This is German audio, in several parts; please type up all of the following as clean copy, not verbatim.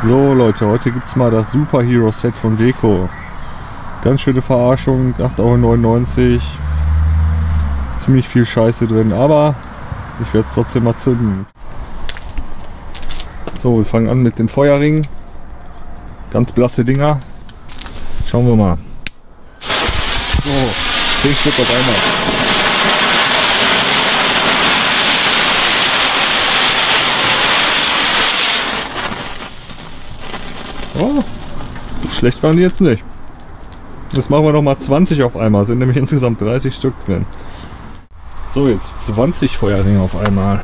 So Leute, heute gibt es mal das Super Hero Set von Weco. Ganz schöne Verarschung, 8,99 €. Ziemlich viel Scheiße drin, aber ich werde es trotzdem mal zünden. So, wir fangen an mit den Feuerringen. Ganz blasse Dinger. Schauen wir mal. So, 10 Stück auf einmal. Oh, schlecht waren die jetzt nicht. Jetzt machen wir noch mal 20 auf einmal, sind nämlich insgesamt 30 Stück drin. So, jetzt 20 Feuerringe auf einmal.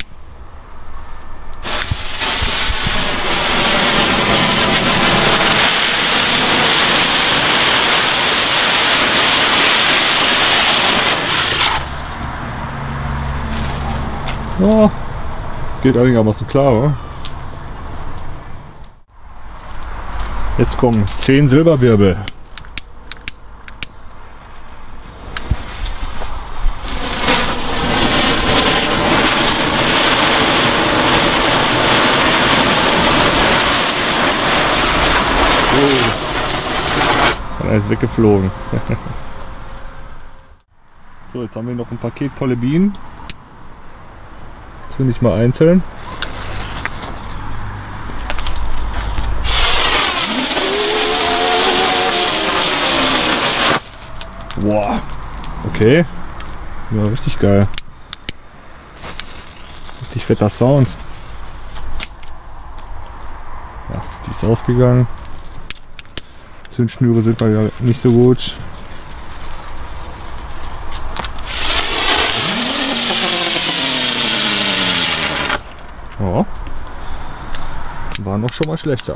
Oh, geht einigermaßen klar, oder? Jetzt kommen 10 Silberwirbel. Oh. Er ist weggeflogen. So, jetzt haben wir noch ein Paket tolle Bienen. Das finde ich mal einzeln. Boah, okay, ja, richtig geil, richtig fetter Sound. Ja, die ist ausgegangen. Zündschnüre sind ja nicht so gut. Oh, war noch schon mal schlechter.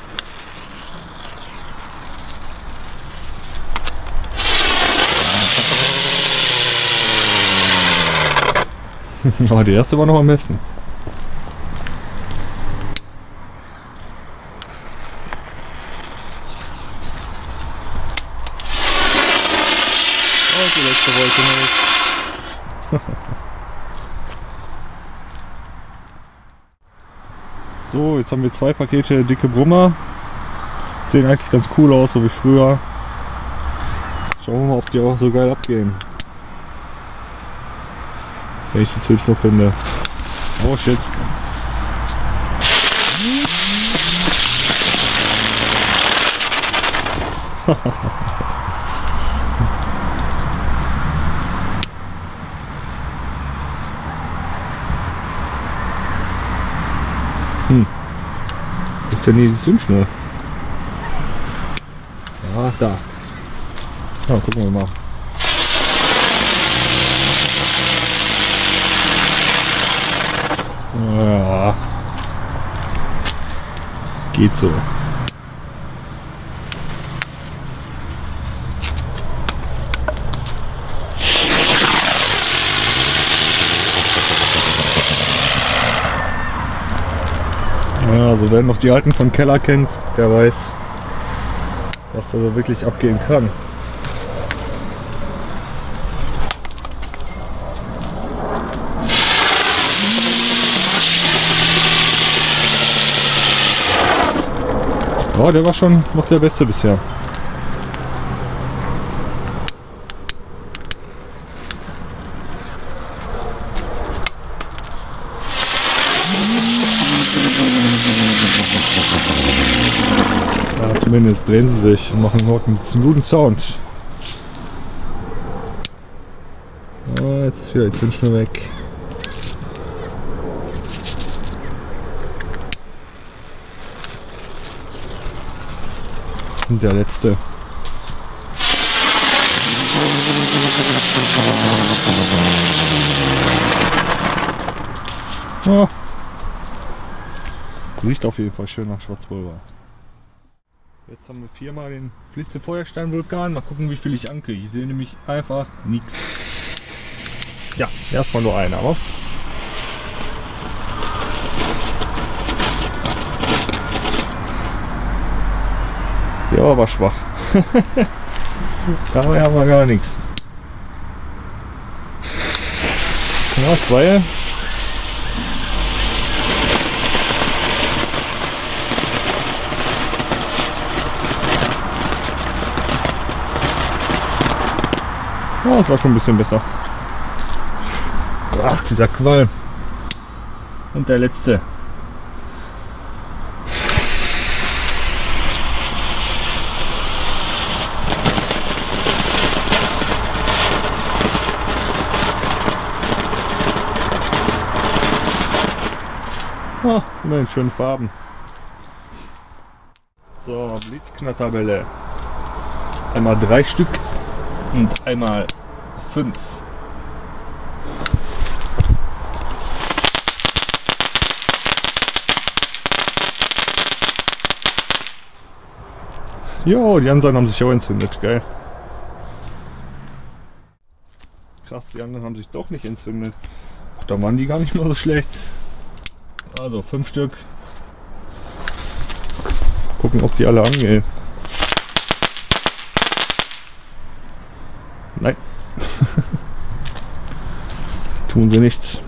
Aber die erste war noch am besten. Und die letzte wollte nicht. So, jetzt haben wir 2 Pakete dicke Brummer. Sehen eigentlich ganz cool aus, so wie früher. Schauen wir mal, ob die auch so geil abgehen. Wenn ich die Zündschnur finde. Oh shit. Wo ist denn hier die Zündschnur? Ja, da. Ja, gucken wir mal. Ja, geht so. Ja, also wer noch die alten von Keller kennt, der weiß, was da so wirklich abgehen kann. Oh, der war schon noch der Beste bisher. Ja, zumindest drehen sie sich und machen noch einen guten Sound. Oh, jetzt ist wieder die Zündschnur weg. Und der letzte. Oh. Riecht auf jeden Fall schön nach Schwarzpulver. Jetzt haben wir 4-mal den Flitze-Feuerstein-Vulkan. Mal gucken, wie viel ich ankriege. Ich sehe nämlich einfach nichts. Ja, erstmal nur einer, aber. Ja, war schwach. Da haben wir gar nichts. Ja, 2. Ja, es war schon ein bisschen besser. Ach, dieser Qualm. Und der letzte. Ah, immerhin schöne Farben. So, Blitzknatterbälle. Einmal 3 Stück und einmal 5. Jo, die anderen haben sich auch entzündet, geil. Krass, die anderen haben sich doch nicht entzündet. Ach, da waren die gar nicht mal so schlecht. Also 5 Stück. Gucken, ob die alle angehen. Nein. Tun sie nichts.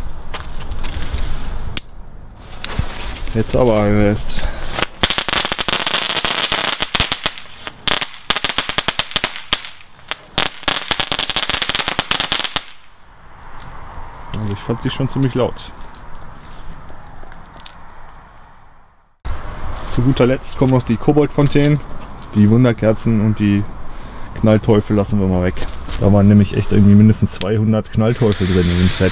Jetzt aber ein Rest. Also ich fand sie schon ziemlich laut. Zu guter Letzt kommen noch die Koboldfontänen, die Wunderkerzen und die Knallteufel lassen wir mal weg. Da waren nämlich echt irgendwie mindestens 200 Knallteufel drin in dem Set.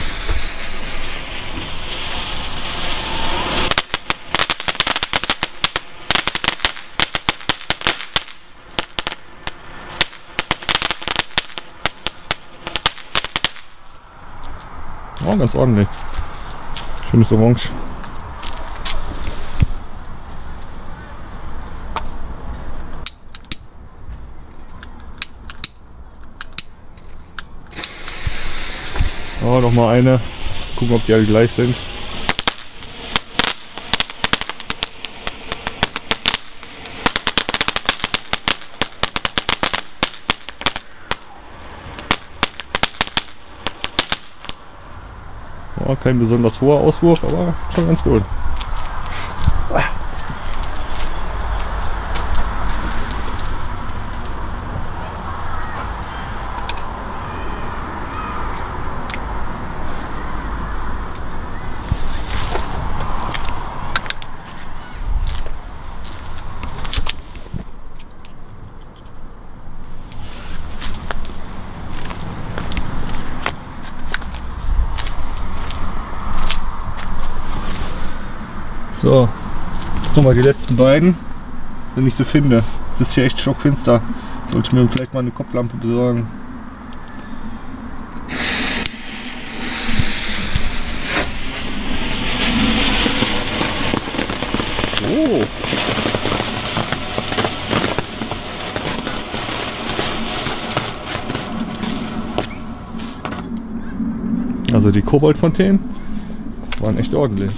Oh, ganz ordentlich. Schönes Orange. Oh, noch mal eine. Gucken, ob die alle gleich sind. Oh, kein besonders hoher Auswurf, aber schon ganz gut. So, jetzt nochmal die letzten beiden, wenn ich sie finde. Es ist hier echt stockfinster. Sollte mir vielleicht mal eine Kopflampe besorgen. Oh! Also die Koboldfontänen waren echt ordentlich.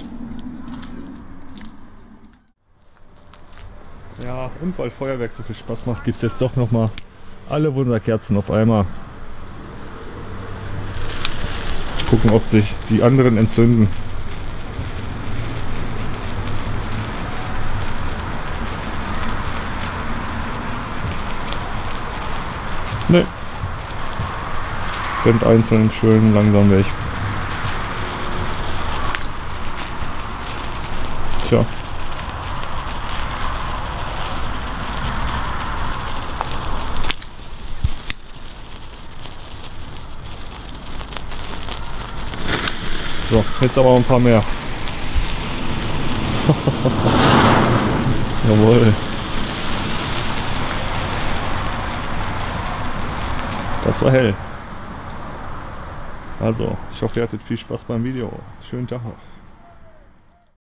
Ja, und weil Feuerwerk so viel Spaß macht, gibt es jetzt doch noch mal alle Wunderkerzen auf einmal. Gucken, ob sich die anderen entzünden. Ne. Rennt einzeln schön langsam weg. Tja. So, jetzt aber ein paar mehr. Jawohl. Das war hell. Also, ich hoffe, ihr hattet viel Spaß beim Video. Schönen Tag noch.